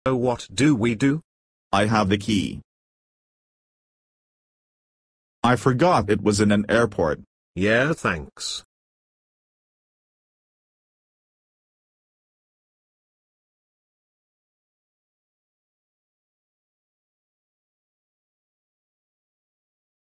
So what do we do? I have the key. I forgot it was in an airport. Yeah, thanks.